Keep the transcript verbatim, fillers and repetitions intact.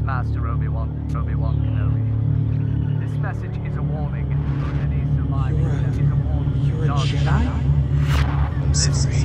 Master Obi-Wan, Obi-Wan Kenobi. This message is a warning. Any surviving is a warning. You're a Jedi? I'm This sorry.